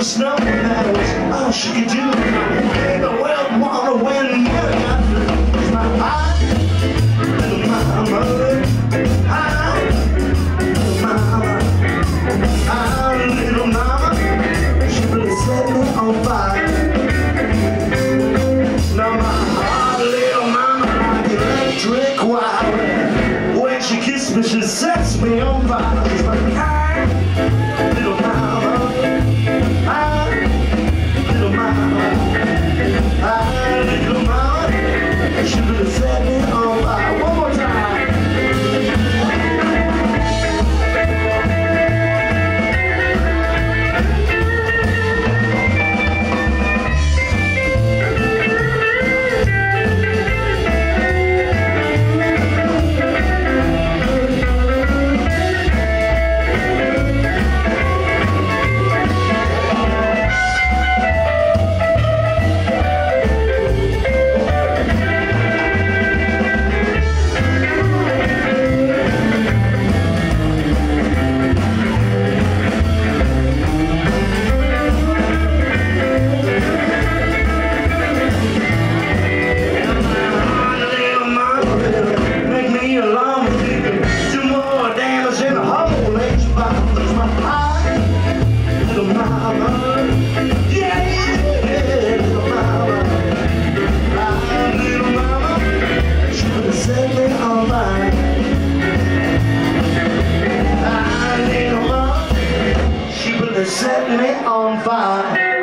just know that was all she could do. Baby, well, wanna win the money after it's my heart, little mama, hi, little mama, little mama. She really set me on fire. Now my heart, little mama, like electric wire. When she kissed me, she sets me on fire. She's like, hi, little mama, hi, little mama, hi, little mama. She really set me on fire. One more time. Set me on fire.